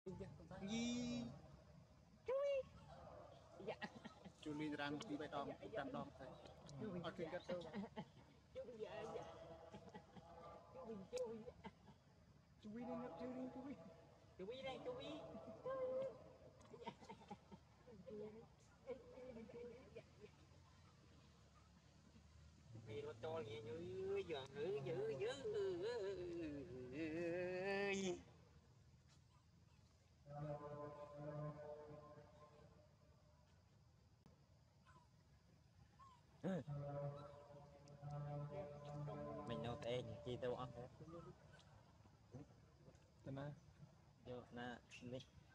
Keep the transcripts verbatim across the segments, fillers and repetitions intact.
Gì dạ chú đi răng đi bài đòn trăm đòn thôi ở trên cái đâu chú bây giờ chú bình chú chú đi đi chú đi chú đi chú đi đây chú đi vì nó cho gì như giờ ngữ dữ dữ mình đâu tệ nhỉ chi đâu ăn thế thế nào vô na đi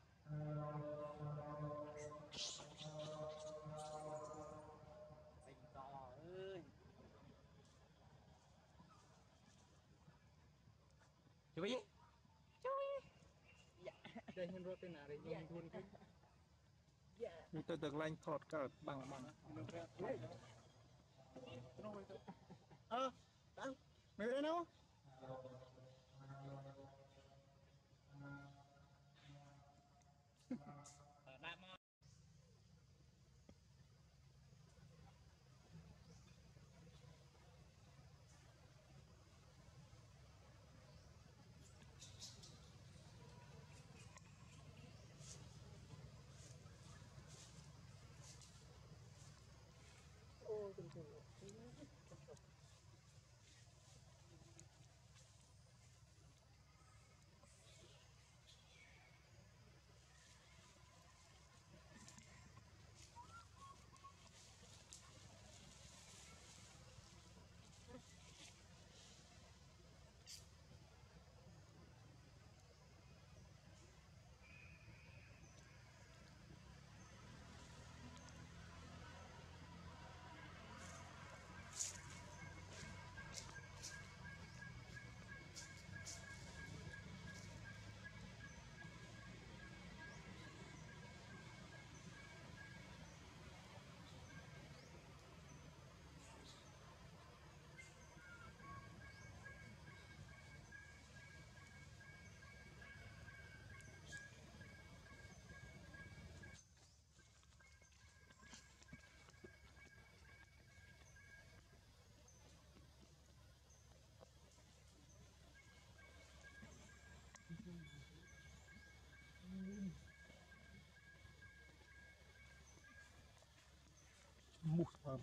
mình to ơi chú ý chú ý dạ đây hơn rồi tên nào đây dùng thun cái dạ tôi được lanh thọt cả bằng bằng ơ đâu mày đây đâu ở đam ô bình thường mút vào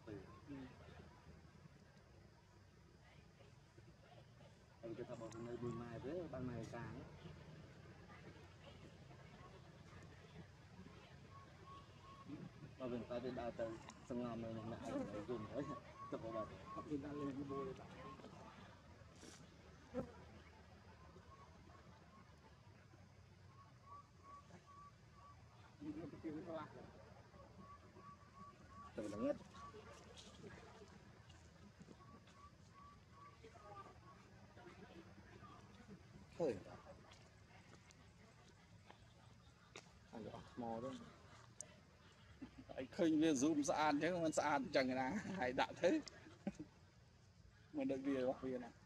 từ anh cho ta bỏ nơi bùi mai với ban mai sáng mà mình phải đi đào từ sông ngòm này mình lại để dùng tới tập vào bờ học đi ra lên cái bôi từ là nhất thôi anh được mò đó anh khinh về zoom xa ăn chứ không xa ăn chẳng là hay đã thế mà được về bọc về này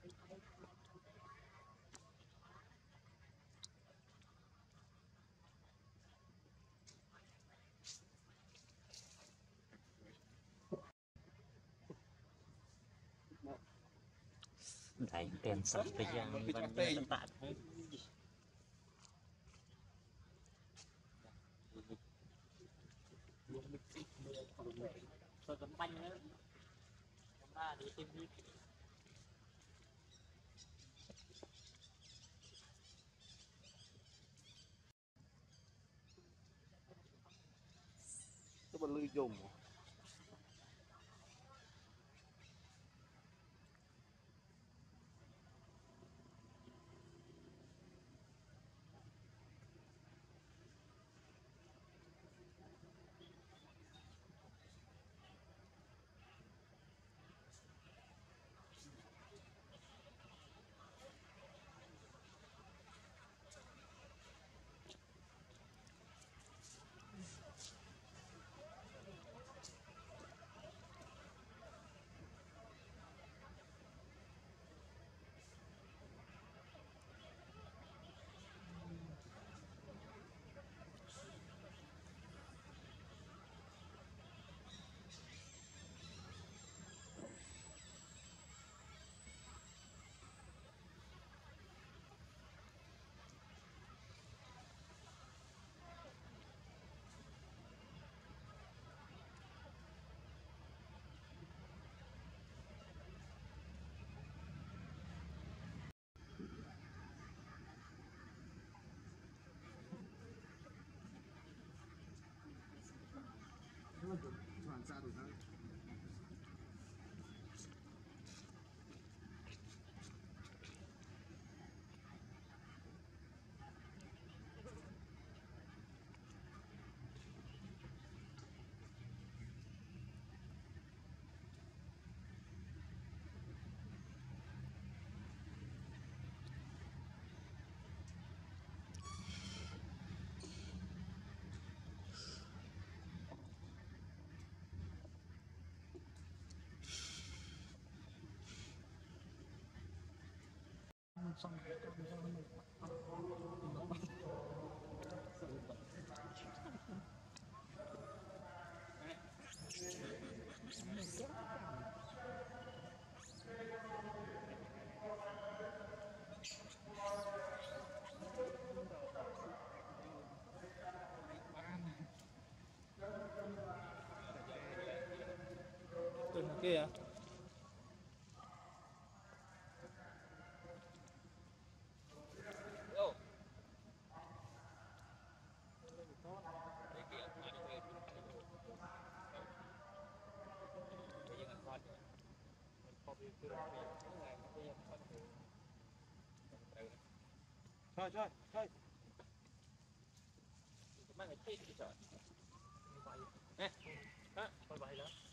Đấy, tiền sắp bây giờ vẫn như bạn ấy. Tôi tấm banh nữa. Chúng ta đi tìm đi. nó bật lưới dùng hoàn ra được thôi xong từ kia thôi thôi thôi Mang cái chết đi trời. Nè, đó, thôi vậy đó.